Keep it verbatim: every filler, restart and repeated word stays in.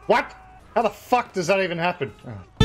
What? How the fuck does that even happen? Oh.